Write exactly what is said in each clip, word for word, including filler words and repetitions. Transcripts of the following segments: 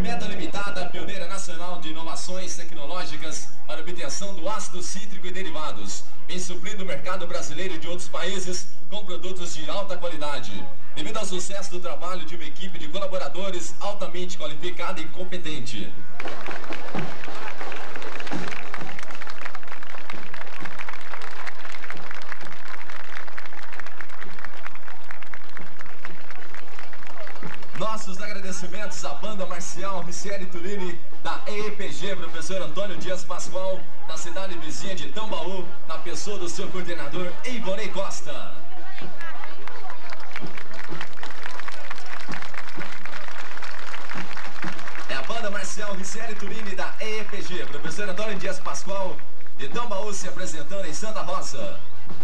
Meta Limitada, pioneira nacional de inovações tecnológicas para obtenção do ácido cítrico e derivados, em suprir o mercado brasileiro e de outros países com produtos de alta qualidade. Devido ao sucesso do trabalho de uma equipe de colaboradores altamente qualificada e competente. Nossos agradecimentos à banda marcial Ricieri Turini, da E E P G, professor Antônio Dias Pascoal, da cidade vizinha de Tambaú, na pessoa do seu coordenador Ivonei Costa. É a banda marcial Ricieri Turini, da E E P G, professor Antônio Dias Pascoal, de Tambaú, se apresentando em Santa Rosa.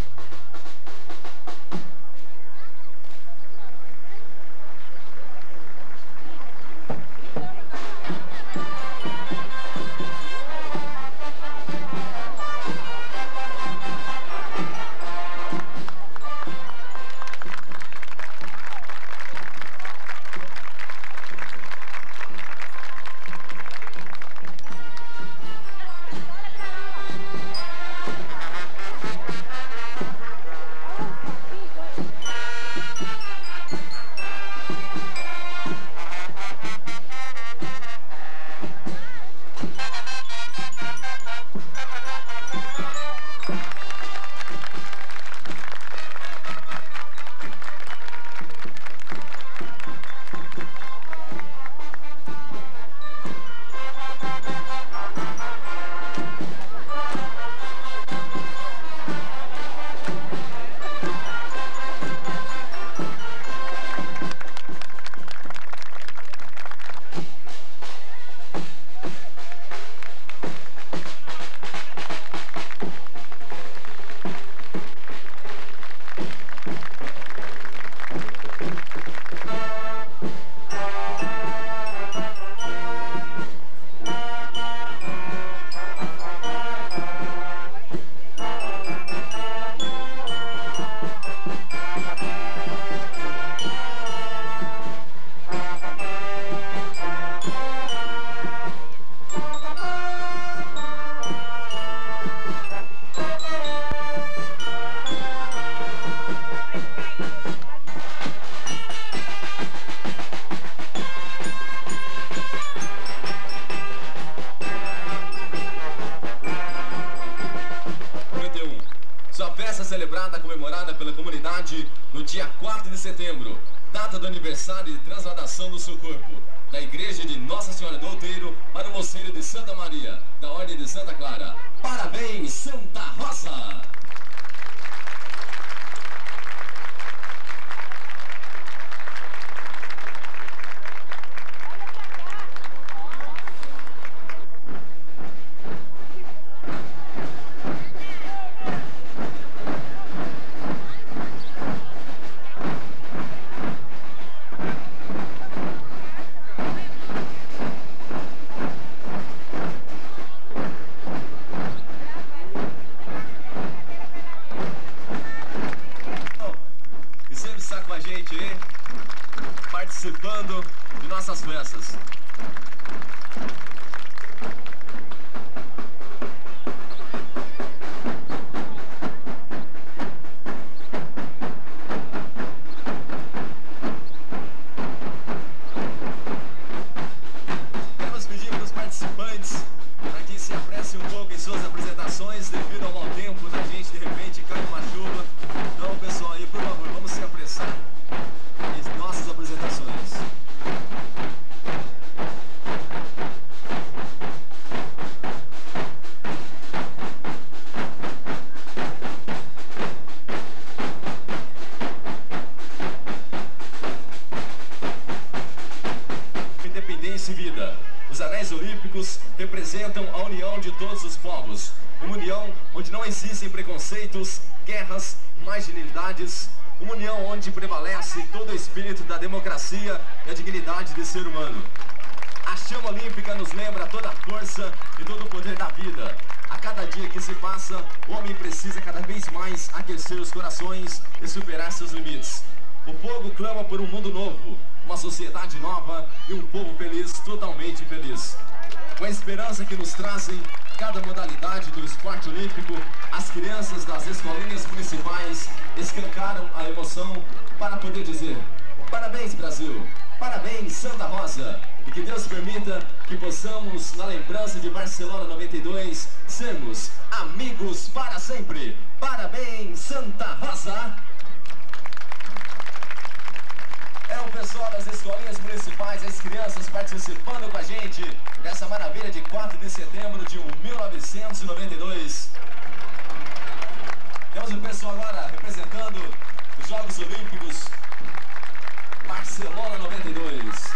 Celebrada, comemorada pela comunidade no dia quatro de setembro, data do aniversário de transladação do seu corpo, da Igreja de Nossa Senhora do Outeiro para o Mosteiro de Santa Maria, da Ordem de Santa Clara. Parabéns, Santa Rosa! Participando de nossas festas. Queremos pedir para os participantes para que se apressem um pouco em suas apresentações, devido ao mau tempo da gente, de repente cai uma chuva. Então, pessoal, aí, por favor, vamos se apressar em nossas apresentações. Independência e vida. Os anéis olímpicos representam a união de todos os povos. Uma união onde não existem preconceitos, guerras, marginalidades. Uma união onde prevalece todo o espírito da democracia e a dignidade do ser humano. A chama olímpica nos lembra toda a força e todo o poder da vida. A cada dia que se passa, o homem precisa cada vez mais aquecer os corações e superar seus limites. O povo clama por um mundo novo, uma sociedade nova e um povo feliz, totalmente feliz. Com a esperança que nos trazem cada modalidade do esporte olímpico, as crianças das escolinhas municipais escancaram a emoção para poder dizer: parabéns, Brasil! Parabéns, Santa Rosa! E que Deus permita que possamos, na lembrança de Barcelona noventa e dois, sermos amigos para sempre. Parabéns, Santa Rosa! É o pessoal das escolinhas municipais, as crianças participando com a gente dessa maravilha de quatro de setembro de mil novecentos e noventa e dois. Temos o pessoal agora representando os Jogos Olímpicos Barcelona noventa e dois.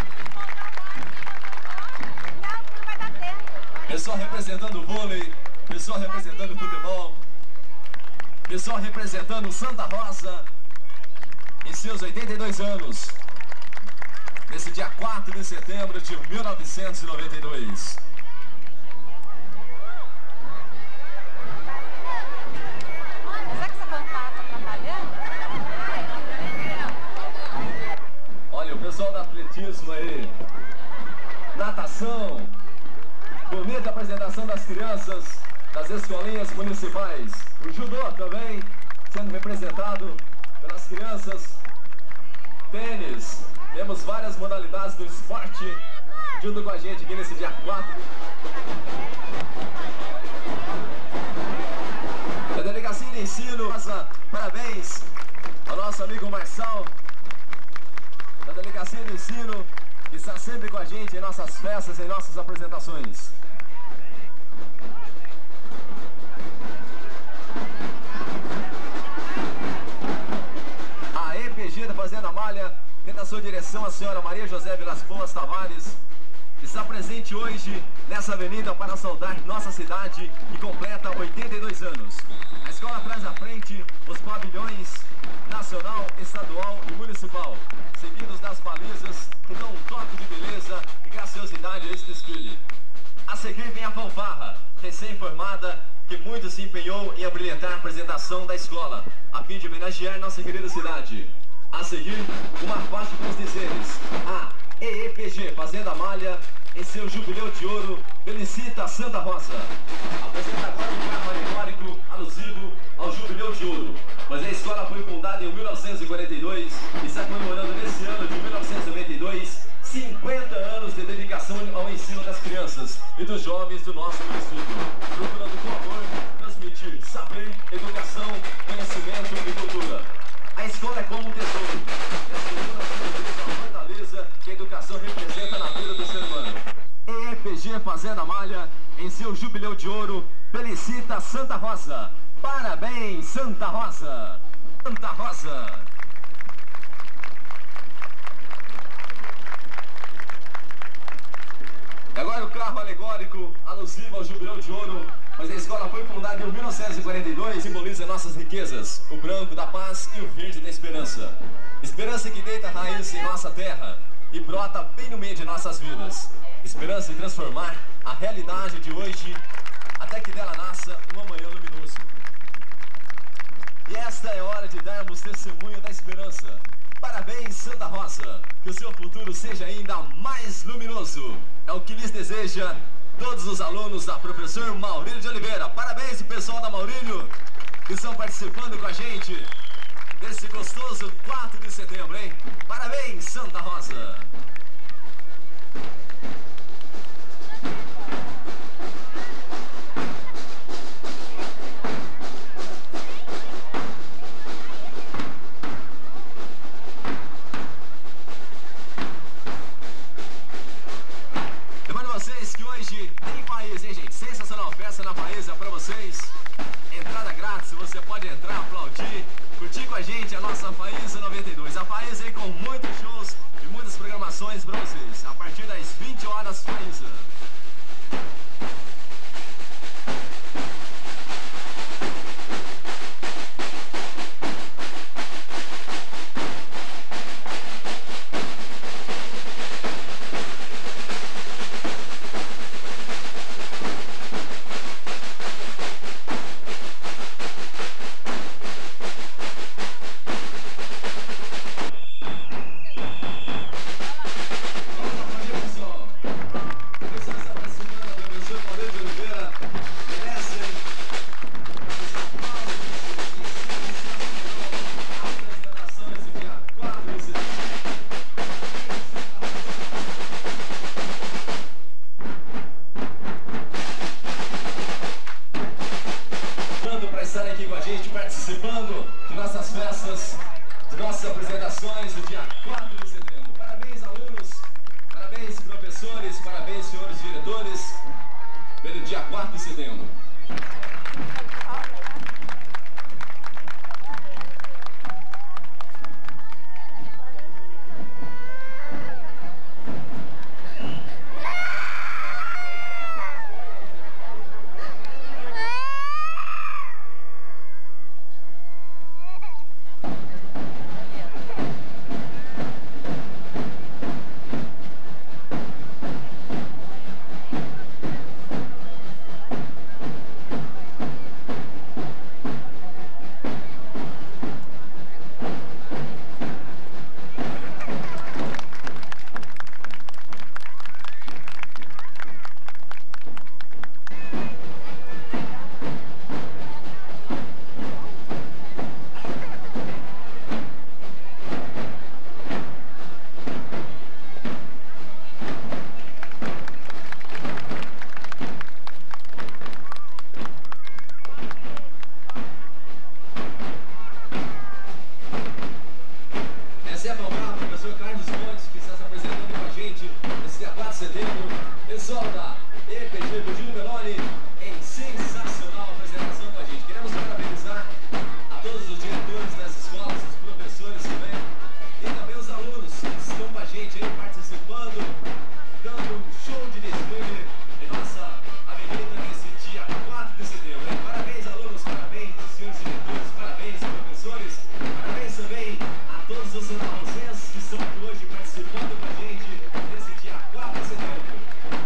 Pessoal representando o vôlei, pessoal representando o futebol, pessoal representando Santa Rosa em seus oitenta e dois anos, nesse dia quatro de setembro de mil novecentos e noventa e dois. Será que essa fanfarra está trabalhando? Olha, o pessoal do atletismo aí, natação, bonita apresentação das crianças das escolinhas municipais. O judô também sendo representado pelas crianças. Tênis, temos várias modalidades do esporte junto com a gente aqui nesse dia quatro. A Delegacia de Ensino, parabéns ao nosso amigo Marçal, da Delegacia de Ensino, que está sempre com a gente em nossas festas, em nossas apresentações. A E P G da Fazenda Malha tem na sua direção a senhora Maria José Vilas Boas Tavares, que está presente hoje nessa avenida para saudar nossa cidade e completa oitenta e dois anos. A escola traz à frente os pavilhões nacional, estadual e municipal, seguidos das balizas que dão um toque de beleza e graciosidade a esse desfile. A seguir vem a fanfarra, recém-formada, que muito se empenhou em abrilhantar a apresentação da escola, a fim de homenagear nossa querida cidade. A seguir, uma faixa com os dizeres: a E E P G Fazenda Malha, em seu jubileu de ouro, felicita a Santa Rosa. Apresenta agora um carro alegórico alusivo ao jubileu de ouro, pois a escola foi fundada em mil novecentos e quarenta e dois e está comemorando nesse ano de mil novecentos e noventa e dois cinquenta anos de dedicação ao ensino das crianças e dos jovens do nosso município, procurando com amor transmitir saber, educação, conhecimento e cultura. A escola é como um tesouro, e a cultura simboliza a fortaleza que a educação representa na vida do ser humano. E E P G Fazenda Malha, em seu jubileu de ouro, felicita Santa Rosa. Parabéns, Santa Rosa! Santa Rosa! E agora o carro alegórico alusivo ao jubileu de ouro, mas a escola foi fundada em mil novecentos e quarenta e dois, simboliza nossas riquezas, o branco da paz e o verde da esperança. Esperança que deita raiz em nossa terra e brota bem no meio de nossas vidas. Esperança em transformar a realidade de hoje até que dela nasça um amanhã luminoso. E esta é a hora de darmos testemunho da esperança. Parabéns, Santa Rosa, que o seu futuro seja ainda mais luminoso. É o que lhes deseja todos os alunos da professor Maurílio de Oliveira. Parabéns, pessoal da Maurílio, que estão participando com a gente desse gostoso quatro de setembro, hein? Parabéns, Santa Rosa! Que hoje tem país, hein, gente? Sensacional festa na Faísa pra vocês. Entrada grátis, você pode entrar, aplaudir, curtir com a gente a nossa Faísa noventa e dois. A Faísa aí com muitos shows e muitas programações pra vocês. A partir das vinte horas, Faísa. parabéns, senhores diretores, pelo dia quatro de setembro. Essa é a palmada, professor Carlos Montes, que está se apresentando com a gente nesse dia quatro de setembro. Pessoal da E P G Virgílio Meloni, em sensacional apresentação com a gente. Queremos parabenizar a todos os diretores das escolas, os professores também, e também os alunos que estão com a gente aí participando, dando um show de desfile em nossa avenida nesse dia quatro de setembro. Hein? Parabéns, alunos, parabéns, senhores diretores, parabéns, professores, parabéns também a todos os cidadãos que estão aqui hoje participando com a gente nesse dia quatro de setembro.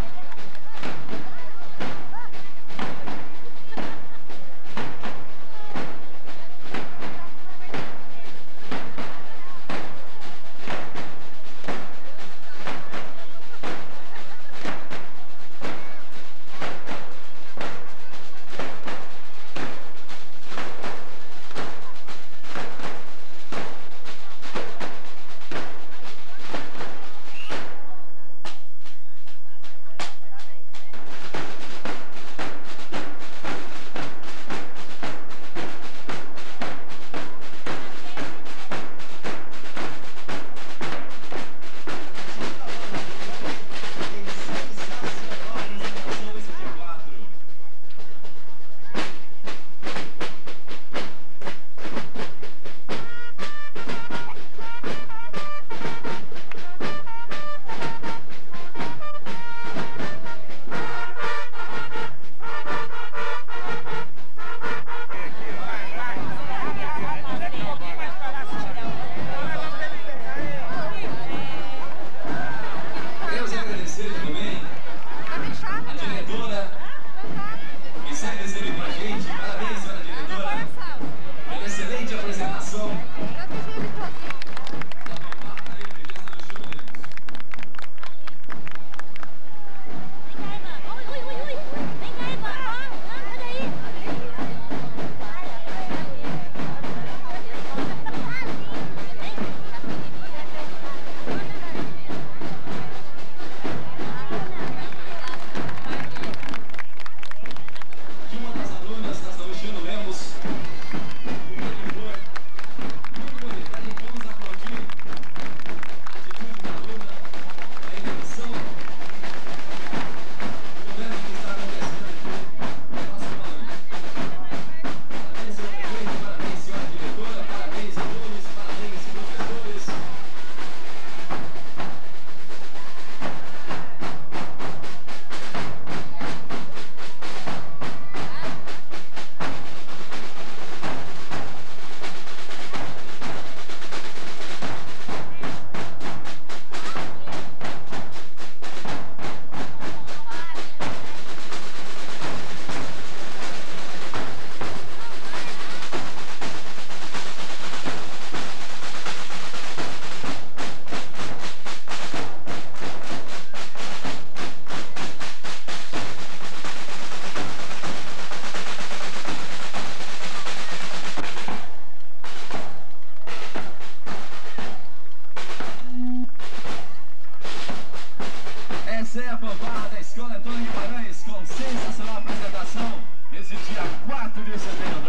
Essa é a fanfarra da Escola Antônio Guimarães, com sensacional apresentação nesse dia quatro de setembro.